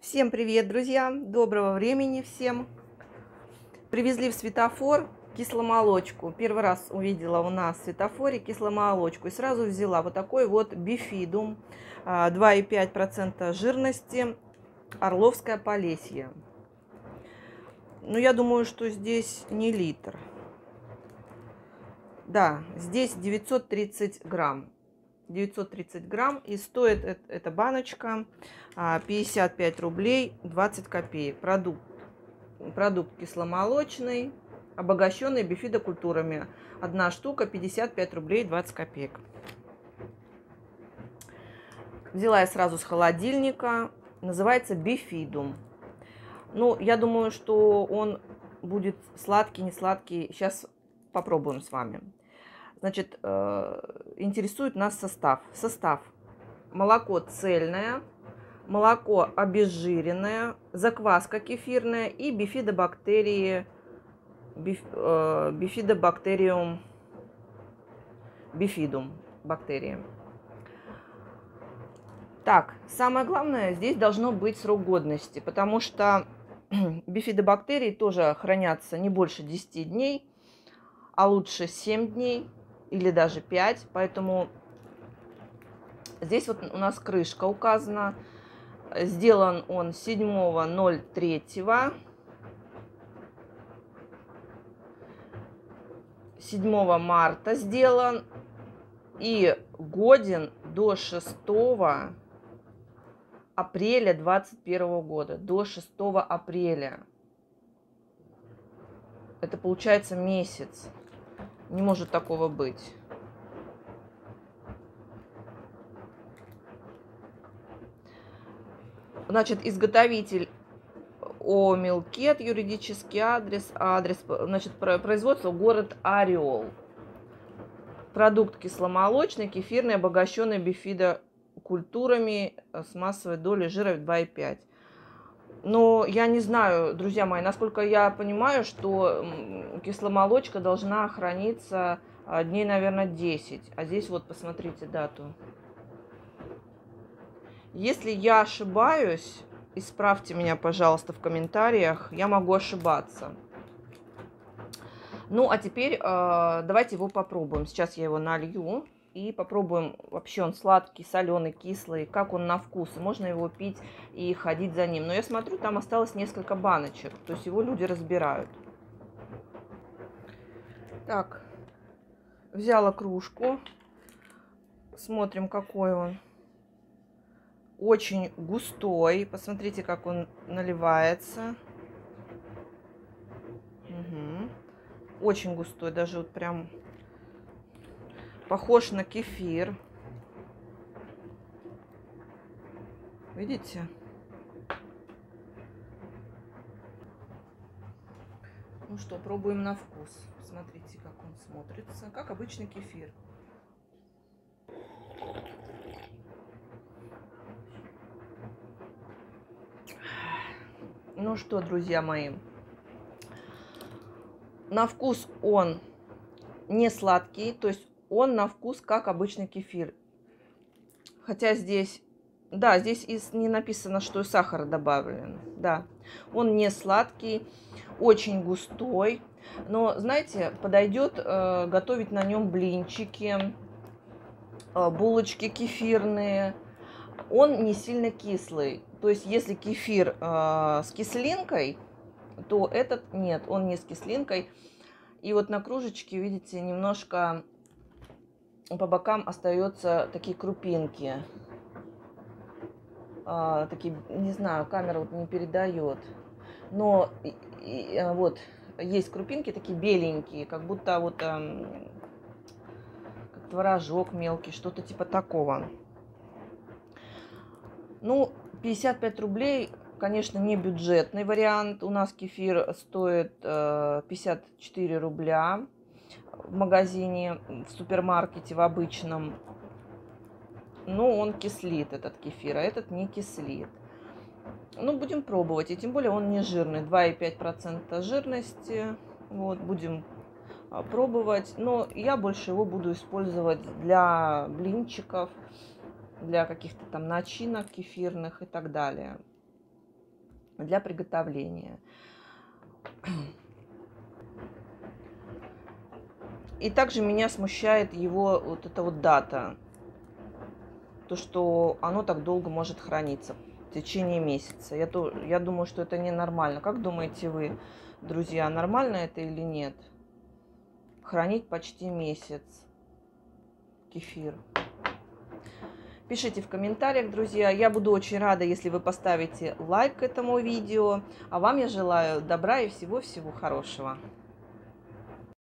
Всем привет, друзья! Доброго времени всем! Привезли в светофор кисломолочку. Первый раз увидела у нас в светофоре кисломолочку и сразу взяла вот такой вот бифидум, 2,5% жирности, Орловское Полесье. Ну, я думаю, что здесь не литр. Да, здесь 930 грамм. 930 грамм, и стоит эта баночка 55 рублей 20 копеек. Продукт кисломолочный, обогащенный бифидокультурами. Одна штука 55 рублей 20 копеек. Взяла я сразу с холодильника. Называется бифидум. Ну, я думаю, что он будет сладкий, не сладкий. Сейчас попробуем с вами. Значит, интересует нас состав. Молоко цельное, молоко обезжиренное, закваска кефирная и бифидобактерии, бифидобактериум бифидум бактерии. Так, самое главное, здесь должно быть срок годности, потому что бифидобактерии тоже хранятся не больше 10 дней, а лучше 7 дней или даже 5. Поэтому здесь вот у нас крышка указана. Сделан он 7.03. 7 марта сделан и годен до 6 апреля 2021 года. До 6 апреля. Это получается месяц. Не может такого быть. Значит, изготовитель Омилкет, юридический адрес, значит, производство город Орел. Продукт кисломолочный, кефирный, обогащенный бифидокультурами с массовой долей жира 2,5. Но я не знаю, друзья мои, насколько я понимаю, что кисломолочка должна храниться дней, наверное, 10. А здесь вот посмотрите дату. Если я ошибаюсь, исправьте меня, пожалуйста, в комментариях. Я могу ошибаться. Ну, а теперь давайте его попробуем. Сейчас я его налью и попробуем. Вообще он сладкий, соленый, кислый. Как он на вкус. Можно его пить и ходить за ним. Но я смотрю, там осталось несколько баночек. То есть его люди разбирают. Так, взяла кружку. Смотрим, какой он. Очень густой. Посмотрите, как он наливается. Угу. Очень густой. Даже вот прям похож на кефир. Видите? Ну что, пробуем на вкус. Смотрите, как он смотрится. Как обычный кефир. Ну что, друзья мои, на вкус он не сладкий, то есть он на вкус как обычный кефир. Хотя здесь, да, здесь не написано, что и сахар добавлен. Да, он не сладкий, очень густой. Но, знаете, подойдет готовить на нем блинчики, булочки кефирные. Он не сильно кислый. То есть, если кефир с кислинкой, то этот нет, он не с кислинкой. И вот на кружечке, видите, немножко по бокам остаются такие крупинки. Такие, не знаю, камера вот не передает. Но вот есть крупинки такие беленькие, как будто вот как творожок мелкий, что-то типа такого. Ну, 55 рублей, конечно, не бюджетный вариант. У нас кефир стоит 54 рубля в магазине, в супермаркете, в обычном. Но он кислит, этот кефир, а этот не кислит. Ну, будем пробовать. И тем более он не жирный, 2,5% жирности. Вот, будем пробовать. Но я больше его буду использовать для блинчиков, для каких-то там начинок кефирных и так далее. для приготовления. И также меня смущает его вот эта вот дата. То, что оно так долго может храниться в течение месяца. Я думаю, что это ненормально. Как думаете вы, друзья, нормально это или нет? Хранить почти месяц кефир. Пишите в комментариях, друзья. Я буду очень рада, если вы поставите лайк к этому видео. А вам я желаю добра и всего-всего хорошего.